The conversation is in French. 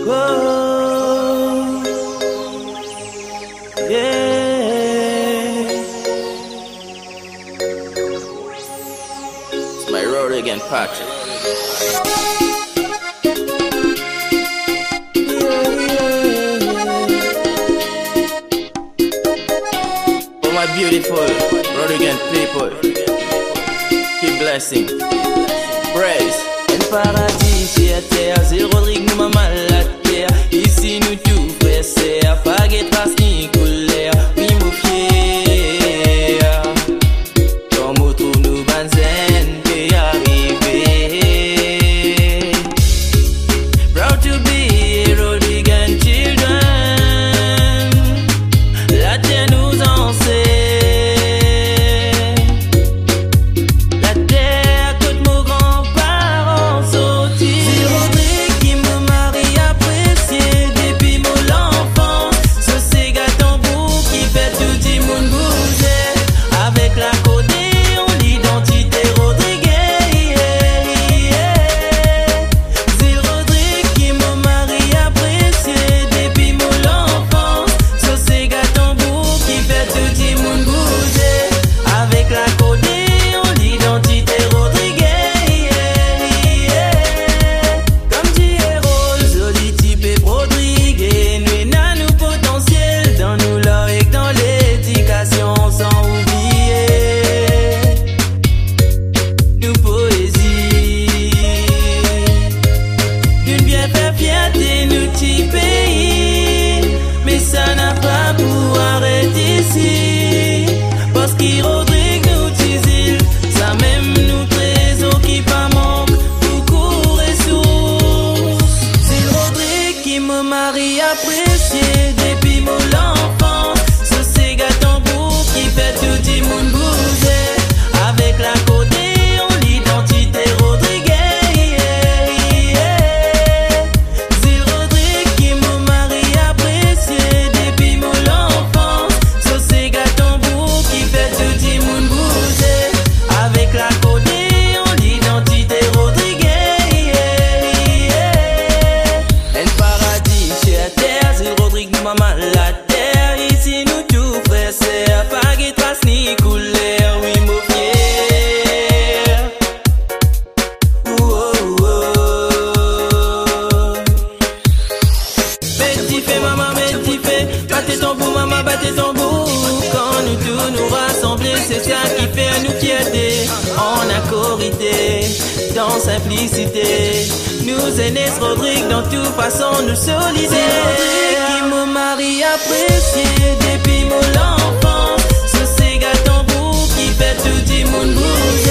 Oh, yeah. It's my road again, Patrick. For my beautiful road again people, keep blessing, praise. Un paradis sur la terre, c'est Rodrigue, nous maman la terre. Ici nous tout frères, pas de traces ni couleur. Oui, mon fier, comme autour nous banzen, t'es arrivé. Proud to be Rodrigue and children. La terre nous enseigne. La terre que mon grand-parent sorti. C'est Rodrigue qui me marie apprécié depuis mon enfance. Ce c'est Gatambour qui fait tout le monde bouger. Avec l'accordéon, l'identité Rodrigue. C'est Rodrigue qui me marie apprécié depuis mon enfance. Ce c'est Gatambour qui fait tout le monde bouger. Avec l'accordéon, l'identité Rodrigue. Comme dit Hérole, joli type et Rodrigue. Nous n'a nous potentiel dans nous l'or et dans l'éducation sans oublier nous poésie. D'une bien fait fierté nous petit pays. Mais ça n'a pas pour arrêter ici. Parce qu'il Rodrigue nous tisile. Ça même nous trésor qui pas manque. Beaucoup ressources. C'est Rodrigue qui me marie apprécié depuis mon enfance. Ce c'est Gatambour qui fait tout le monde bouger. Avec l'accordéon, l'identité Rodrigue. C'est Rodrigue qui me marie apprécié depuis mon enfance. Ce c'est Gatambour qui fait tout le monde bouger. Avec l'accordéon, l'identité Rodrigue. Un paradis chez la terre, c'est Rodrigue, nous maman la terre. Ici nous tout frères, c'est pas de traces ni couleur. Oui, mon fier. Oh, oh, oh. Petit fait, maman, petit fait. Battez tambour, maman, battez tambour. Quand nous tous nous rassembler, c'est ça qui fait nous fierté. En accorité, dans simplicité. Nous aînés Rodrigue, dans toute façon nous solidaires. C'est Rodrigue qui me marie apprécié depuis mon enfance. Ce c'est Gatambour qui fait tout le monde bouger.